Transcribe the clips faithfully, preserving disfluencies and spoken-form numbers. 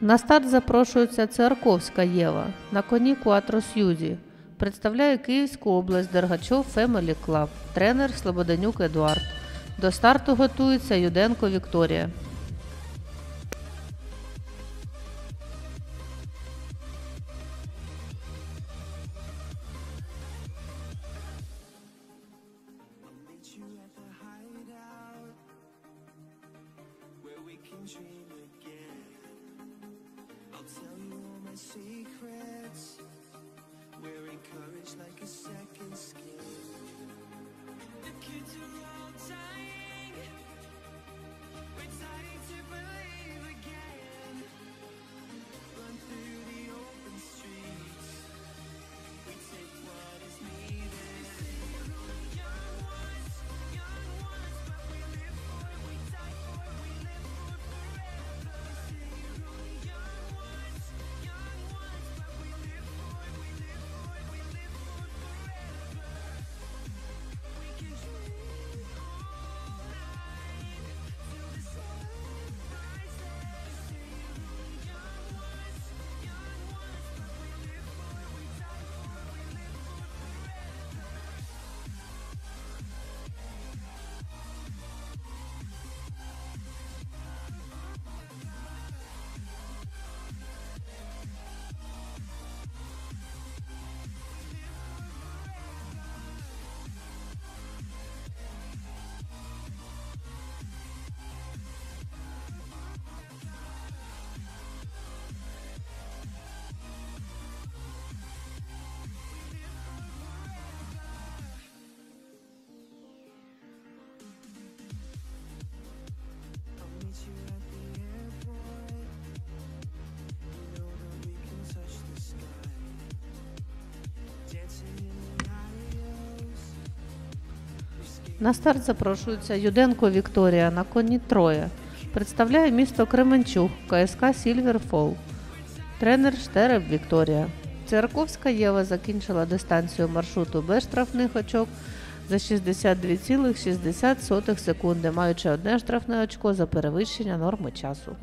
На старт запрошується Циарковська Єва на коні Quattro Suzі. Представляє Київську область Дергачов Family Club. Тренер Слободенюк Едуард. До старту готується Юденко Вікторія. На старт запрошується Юденко Вікторія на коні Троя. Представляє місто Кременчуг, КСК Сільвер Фол. Тренер Штереб Вікторія. Циарковська Єва закінчила дистанцію маршруту без штрафних очок за шістдесят дві цілих шістдесят сотих секунди, маючи одне штрафне очко за перевищення норми часу.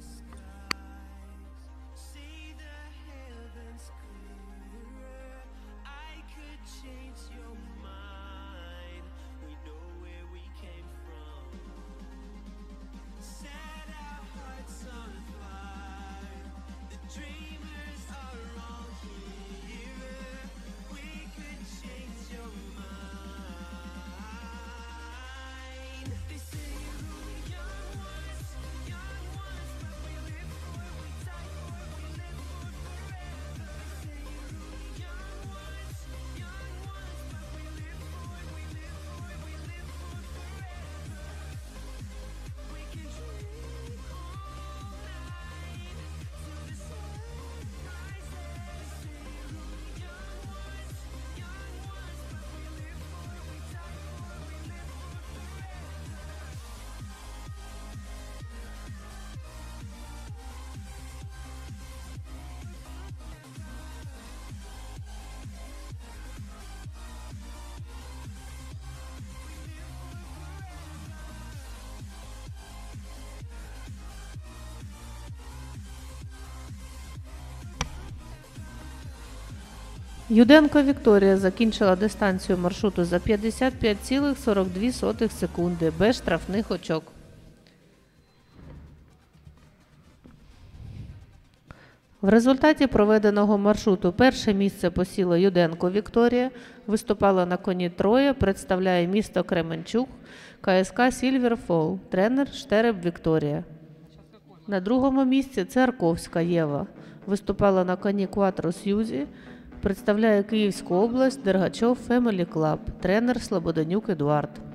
Юденко Вікторія закінчила дистанцію маршруту за п'ятдесят п'ять цілих сорок дві сотих секунди без штрафних очок. В результаті проведеного маршруту перше місце посіла Юденко Вікторія, виступала на коні Троя, представляє місто Кременчуг, КСК Сільвер Фол, тренер Штереб Вікторія. На другому місці Циарковська Єва, виступала на коні Quattro Suzі, представляє Київську область Дергачов Family Club, тренер Слободенюк Едуард.